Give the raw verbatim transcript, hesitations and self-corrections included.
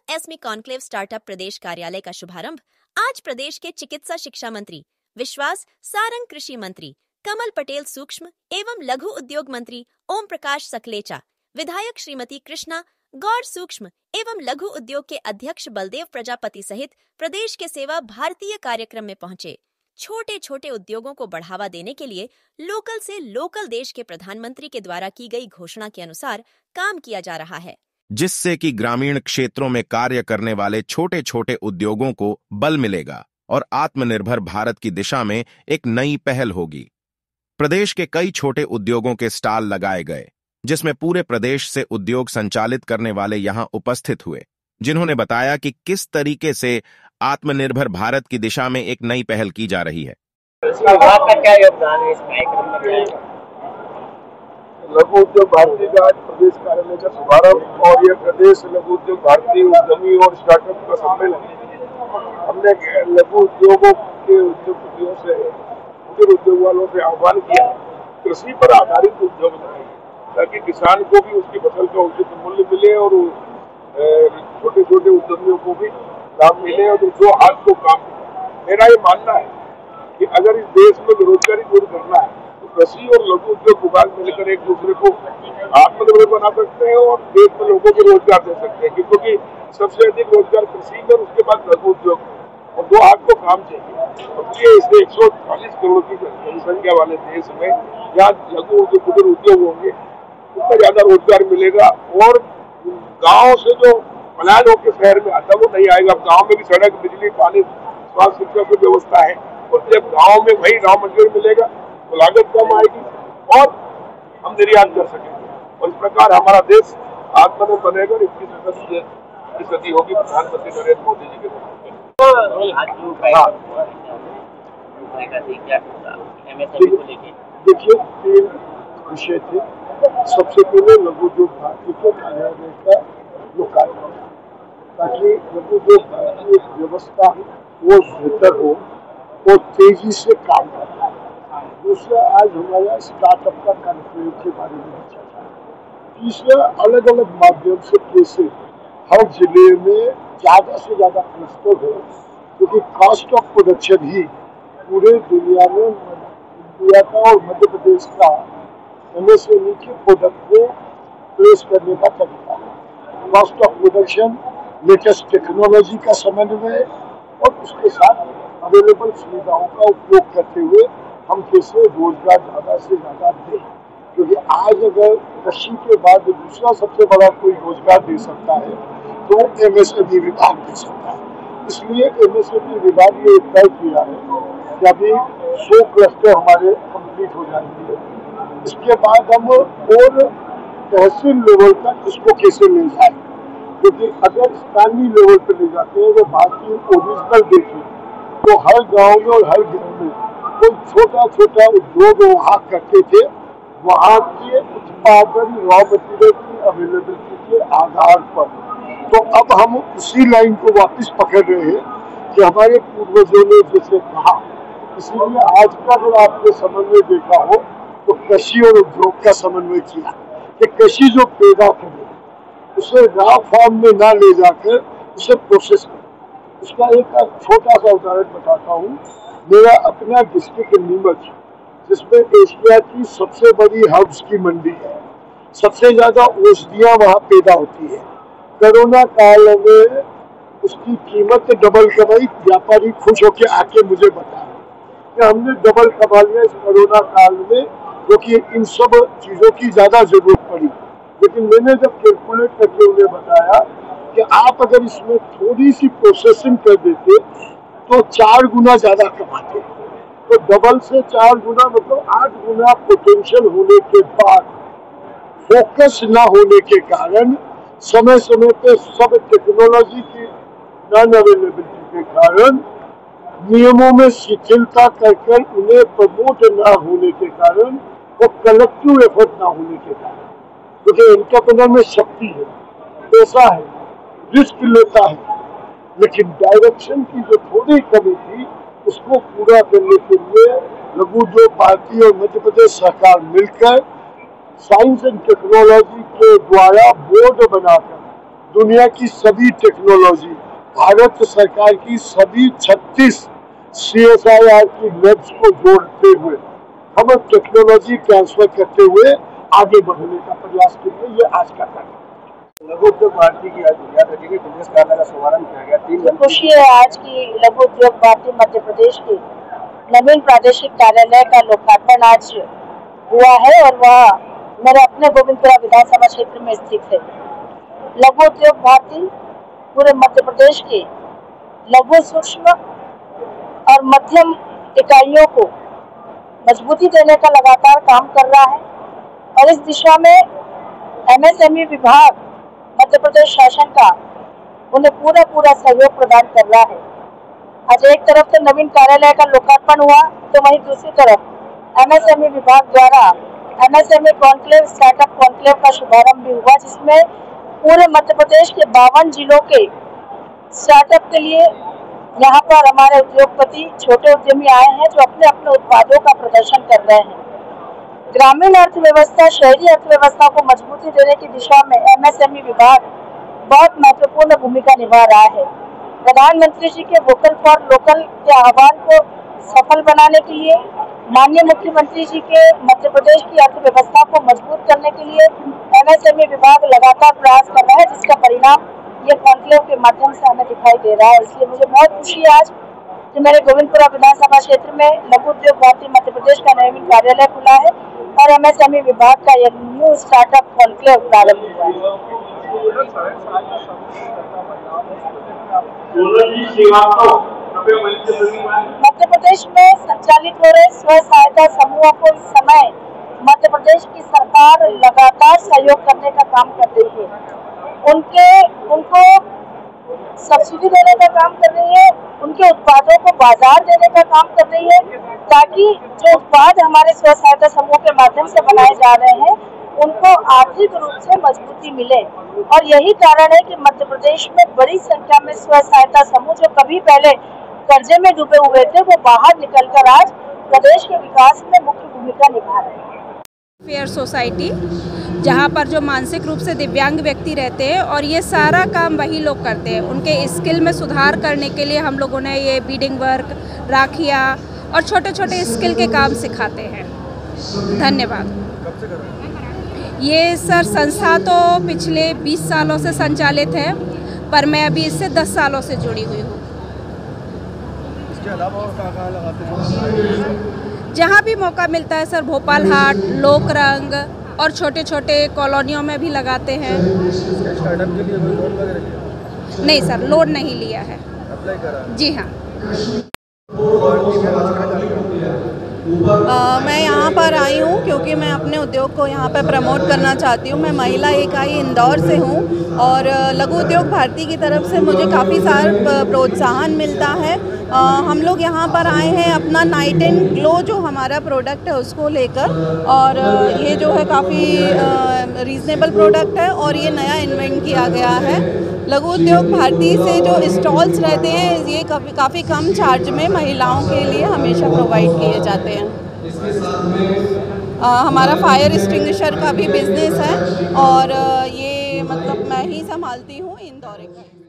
SME conclave startup प्रदेश कार्यालय का शुभारंभ आज प्रदेश के चिकित्सा शिक्षा मंत्री, विश्वास सारंग कृषि मंत्री, कमल पटेल सूक्ष्म एवं लघु उद्योग मंत्री ओम प्रकाश सकलेचा, विधायक श्रीमती कृष्णा गौड़ सूक्ष्म एवं लघु उद्योग के अध्यक्ष बलदेव प्रजापति सहित प्रदेश के सेवा भारतीय कार्यक्रम में पहुंचे। छोटे छोटे उद्योगों को बढ़ावा देने के लिए लोकल से लोकल देश के प्रधानमंत्री के द्वारा की गई घोषणा के अनुसार काम किया जा रहा है, जिससे कि ग्रामीण क्षेत्रों में कार्य करने वाले छोटे छोटे उद्योगों को बल मिलेगा और आत्मनिर्भर भारत की दिशा में एक नई पहल होगी। प्रदेश के कई छोटे उद्योगों के स्टॉल लगाए गए, जिसमें पूरे प्रदेश से उद्योग संचालित करने वाले यहां उपस्थित हुए, जिन्होंने बताया कि किस तरीके से आत्मनिर्भर भारत की दिशा में एक नई पहल की जा रही है। विभाग का क्या योगदान है इस कार्यक्रम में? लघु उद्योग भारती का आज प्रदेश कार्यालय का शुभारंभ और यह प्रदेश लघु उद्योग भारती उद्यमी और स्टार्टअप का सम्मेलन। हमने लघु उद्योगों के उद्योगपतियों से, कुटीर उद्योग वालों से आह्वान किया कृषि पर आधारित उद्योग बनाए, ताकि किसान को भी उसकी फसल का उचित मूल्य मिले और छोटे छोटे उद्यमियों को भी लाभ मिले और जो हाथ को काम मिले। मेरा ये मानना है कि अगर इस देश में बेरोजगारी दूर करना है तो कृषि और लघु उद्योग विभाग मिलकर एक दूसरे को आत्मनिर्भर बना सकते हैं और देश में लोगों को रोजगार दे सकते हैं, क्योंकि सबसे अधिक रोजगार कृषि में, उसके बाद लघु उद्योग में, और दो हाथ को काम चाहिए। इसलिए इसे एक सौ चालीस करोड़ की जनसंख्या वाले देश में जहाँ लघु उद्योग कुटीर उद्योग होंगे उतना ज्यादा रोजगार मिलेगा और गाँव से जो पलायन होकर शहर में आता वो नहीं आएगा। गाँव में भी सड़क, बिजली, पानी, स्वास्थ्य, शिक्षा की व्यवस्था है और जब गाँव में वही राम मंदिर मिलेगा तो लागत कम आएगी और हम निर्यात कर सकेंगे और इस प्रकार हमारा देश आत्मनिर्भर बनेगा और इक्कीसवीं सदी होगी प्रधानमंत्री नरेंद्र मोदी जी के द्वारा। देखिए, तीन विषय थे। सबसे पहले लघु उद्योग भारती के कार्यालय का लोकार्पण, ताकि लघु उद्योग भारती की व्यवस्था वो बेहतर हो और तेजी से काम करता है। दूसरा, आज हमारा स्टार्टअप का कॉन्क्लेव के बारे में चर्चा। तीसरा, अलग अलग माध्यम से कैसे हर जिले में ज्यादा से ज्यादा क्लस्टर है, क्योंकि कॉस्ट ऑफ प्रोडक्शन ही पूरे दुनिया में इंडिया का और मध्य प्रदेश का एमएसएमई के प्रोडक्ट को प्लेस करने का तरीका है। Cost of production, latest technology का समन्वय और उसके साथ अवेलेबल सुविधाओं का उपयोग करते हुए हम कैसे रोजगार ज्यादा से ज्यादा दें, क्योंकि आज अगर कृषि के बाद दूसरा सबसे बड़ा कोई रोजगार दे सकता है तो एमएसएमई विभाग दे सकता है। इसलिए एमएसएमई विभाग ने तय किया है कि अभी सौ क्लस्टर हमारे कंप्लीट हो जाएंगे। इसके बाद हम और तहसील लेवल तक इसको कैसे ले जाए, क्योंकि अगर स्थानीय लेवल पर ले जाते हैं तो भारतीय ओरिजिनल देखें तो हर गांव में और हर गांव में कोई छोटा छोटा उद्योग वहाँ करते थे, वहाँ के उत्पादन रॉ मटेरियल की अवेलेबिलिटी के आधार पर। तो अब हम उसी लाइन को वापस पकड़ रहे हैं कि हमारे पूर्वजों ने जैसे कहा। इसलिए आज का अगर आपने समन्वय देखा हो तो कृषि और उद्योग का समन्वय किया कि कृषि जो पैदा करे उसे रॉ फॉर्म में ना ले जाकर उसे प्रोसेस करें। उसका एक छोटा सा उदाहरण बताता हूँ। मेरा अपना डिस्ट्रिक्ट नीमच, जिसमें एशिया की सबसे बड़ी हर्ब्स की मंडी है, सबसे ज्यादा औषधियाँ वहाँ पैदा होती है। कोरोना काल में उसकी कीमत डबल कमाई, व्यापारी खुश होकर आके मुझे बताया कि हमने डबल कमा लिया इस कोरोना काल में, क्योंकि इन सब चीजों की ज्यादा जरूरत पड़ी। लेकिन मैंने जब कैलकुलेट करके उन्हें बताया कि आप अगर इसमें थोड़ी सी प्रोसेसिंग कर देते तो चार गुना ज्यादा कमाते, तो डबल से चार गुना मतलब आठ गुना पोटेंशियल होने के बाद फोकस ना होने के कारण, समय समय पे सब टेक्नोलॉजी की नॉन अवेलेबिलिटी के कारण, नियमों में शिथिलता कर कर उन्हें प्रमोट ना होने के कारण, वो कलेक्टिव एफर्ट ना होने के कारण, क्योंकि एंटरप्रेन्योर में शक्ति है, पैसा है, रिस्क लेता है, लेकिन डायरेक्शन की जो थोड़ी कमी थी उसको पूरा करने के लिए लघु उद्योग भारती और मध्य प्रदेश सरकार मिलकर साइंस एंड टेक्नोलॉजी के द्वारा बोर्ड बनाकर दुनिया की सभी टेक्नोलॉजी, भारत सरकार की सभी छत्तीस सी एस आई आर की लैब्स को जोड़ते हुए हम टेक्नोलॉजी ट्रांसफर करते हुए आगे बढ़ने का प्रयास करेंगे। ये आज का कार्य। लघु उद्योग भारती की आज दुनिया भर के प्रदेश कार्यालय का शुभारंभ किया गया। तीन खुशी है आज की लघु उद्योग भारती मध्य प्रदेश के नवीन प्रादेशिक कार्यालय का लोकार्पण आज हुआ है और वह मेरे अपने गोविंदपुरा विधानसभा क्षेत्र में स्थित है। लघु उद्योग भारती पूरे मध्य प्रदेश के लघु सूक्ष्म और मध्यम इकाइयों को मजबूती देने का लगातार काम कर रहा है और इस दिशा में एम एस एम ई विभाग मध्य प्रदेश शासन का उन्हें पूरा पूरा सहयोग प्रदान कर रहा है। आज एक तरफ तो नवीन कार्यालय का लोकार्पण हुआ तो वहीं दूसरी तरफ एम एस एम ई विभाग द्वारा M S M E conclave startup conclave का शुभारंभ भी हुआ, जिसमें पूरे मध्य प्रदेश के बावन जिलों के स्टार्टअप के लिए यहाँ पर हमारे उद्योगपति छोटे उद्यमी आए हैं जो अपने अपने उत्पादों का प्रदर्शन कर रहे हैं। ग्रामीण अर्थव्यवस्था, शहरी अर्थव्यवस्था को मजबूती देने की दिशा में एम एस एम ई विभाग बहुत महत्वपूर्ण भूमिका निभा रहा है। प्रधानमंत्री जी के वोकल फॉर लोकल के आह्वान को सफल बनाने के लिए, माननीय मुख्यमंत्री जी के मध्य प्रदेश की अर्थव्यवस्था को मजबूत करने के लिए एम एस एम ई विभाग लगातार प्रयास कर रहा है, जिसका परिणाम ये कॉन्क्लेव के माध्यम से हमें दिखाई दे रहा है। इसलिए मुझे बहुत खुशी है आज कि मेरे गोविंदपुरा विधानसभा क्षेत्र में लघु उद्योग भारती मध्य प्रदेश का नवीन कार्यालय खुला है और एम एस एम ई विभाग का यह न्यू स्टार्टअप कॉन्क्लेव प्रारंभ हुआ है। मध्य प्रदेश में संचालित हो रहे स्व सहायता समूहों को इस समय मध्य प्रदेश की सरकार लगातार सहयोग करने का काम कर रही है। उनके उनको सब्सिडी देने का काम कर रही है, उनके उत्पादों को बाजार देने का काम कर रही है, ताकि जो उत्पाद हमारे स्व सहायता समूह के माध्यम से बनाए जा रहे हैं उनको आर्थिक रूप से मजबूती मिले। और यही कारण है कि मध्य प्रदेश में बड़ी संख्या में स्व सहायता समूह जो कभी पहले कर्जे में डूबे हुए थे वो बाहर निकलकर आज प्रदेश के विकास में मुख्य भूमिका निभा रहे हैं। फेयर सोसाइटी, जहाँ पर जो मानसिक रूप से दिव्यांग व्यक्ति रहते हैं और ये सारा काम वही लोग करते हैं। उनके स्किल में सुधार करने के लिए हम लोगों ने ये बीडिंग वर्क, राखियाँ और छोटे छोटे स्किल के काम सिखाते हैं। धन्यवाद। ये सर संस्था तो पिछले बीस सालों से संचालित है, पर मैं अभी इससे दस सालों से जुड़ी हुई हूँ। इसके अलावा और कहाँ कहाँ लगाते हैं? जहाँ भी मौका मिलता है सर, भोपाल हाट, लोक रंग और छोटे छोटे कॉलोनियों में भी लगाते हैं। स्टार्टअप के लिए कोई लोन वगैरह लिया? नहीं सर, लोन नहीं लिया है। अप्लाई करा? जी हाँ। आ, मैं यहाँ पर आई हूँ क्योंकि मैं अपने उद्योग को यहाँ पर प्रमोट करना चाहती हूँ। मैं महिला इकाई इंदौर से हूँ और लघु उद्योग भारती की तरफ से मुझे काफ़ी सारा प्रोत्साहन मिलता है। आ, हम लोग यहाँ पर आए हैं अपना नाइट एंड ग्लो जो हमारा प्रोडक्ट है उसको लेकर, और ये जो है काफ़ी रीज़नेबल प्रोडक्ट है और ये नया इन्वेंट किया गया है। लघु उद्योग भारती से जो स्टॉल्स रहते हैं ये काफ़ी काफ़ी कम चार्ज में महिलाओं के लिए हमेशा प्रोवाइड किए जाते हैं। आ, हमारा फायर एक्सटिंग्विशर का भी बिजनेस है और ये मतलब मैं ही संभालती हूँ इंदौर का।